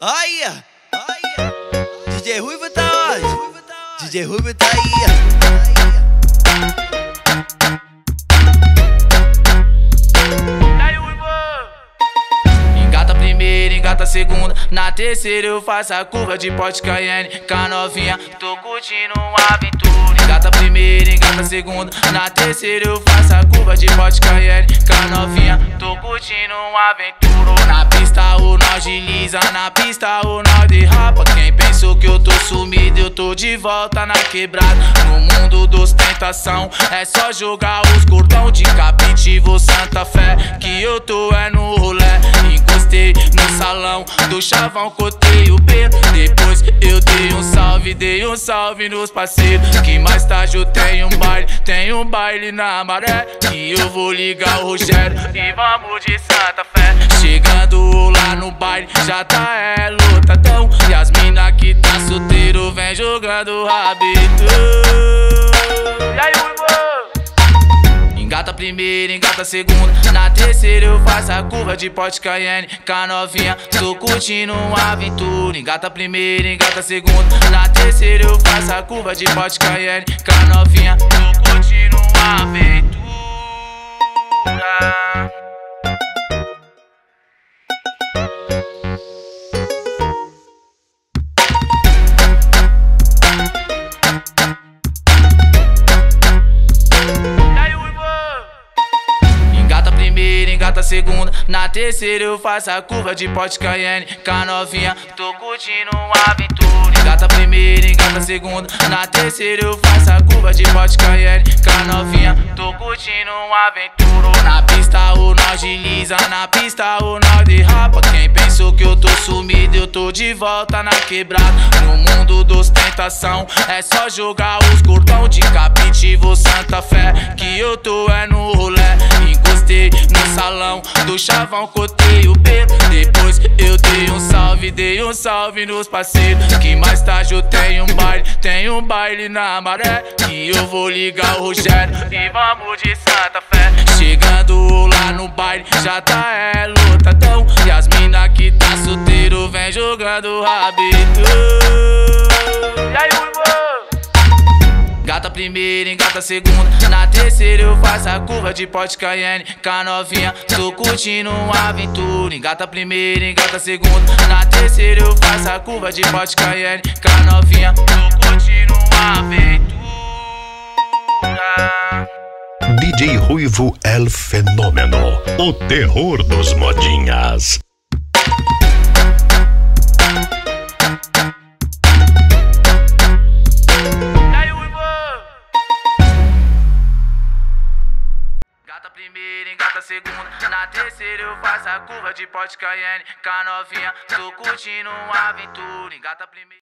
Aí, DJ Ruivo tá onde? DJ Ruivo tá aí. Engata a primeira, engata a segunda. Na terceira eu faço a curva de Porsche Cayenne. Com a novinha, tô curtindo uma aventura. Engata a primeira, engata a segunda. Na terceira eu faço a curva de Porsche Cayenne. Com a novinha, tô curtindo uma aventura. Na pista o nós desliza, na pista o nós derrapa. Quem pensou que eu tô sumido, eu tô de volta na quebrada. No mundo dos tentação, é só jogar os cordão de Capitivo Santa Fé. Que eu tô no rolê. Encostei no salão do chavão, cotei o pelo. Depois eu dei um salve nos parceiros. Que mais tarde eu tenho um baile na Maré. Que eu vou ligar o Rogério e vamos de Santa Fé. Chegando lá no baile, já tá lotadão. E as mina que tá solteiro vem jogando rabito. E aí, engata a primeira, engata a segunda. Na terceira eu faço a curva de Porsche Cayenne. Com a novinha, tô curtindo uma aventura. Engata a primeira, engata a segunda. Na terceira eu faço a curva de Porsche Cayenne. Com a novinha, tô curtindo uma aventura. Engata a segunda, na terceira eu faço a curva de Porsche Cayenne. Com a novinha, tô curtindo uma aventura. Engata a primeira, engata a segunda. Na terceira eu faço a curva de Porsche Cayenne. Com a novinha, tô curtindo uma aventura. Na pista o nós desliza, na pista o nós derrapa. Quem pensou que eu tô sumido, eu tô de volta na quebrada. No mundo dos tentação, é só jogar os cordão de Capitivo Santa Fé. Que eu tô no rolê. Encostei no salão do chavão, cotei o pelo. Depois eu dei um salve nos parceiros. Que mais tarde eu tenho um baile na Maré. Que eu vou ligar o Rogério e vamos de Santa Fé. Chegando lá no baile, já tá lotadão. E as mina que tá solteiro vem jogando rabito. E aí, engata a primeira, engata a segunda. Na terceira eu faço a curva de Porsche Cayenne. Com a novinha, tô curtindo uma aventura. Engata a primeira, engata a segunda. Na terceira eu faço a curva de Porsche Cayenne. Com a novinha, tô curtindo uma aventura. DJ Ruivo El Fenômeno, o terror dos modinhas. Engata a primeira, engata a segunda. Na terceira eu faço a curva de Porsche Cayenne. Com a novinha, tô curtindo uma aventura. Engata a primeira.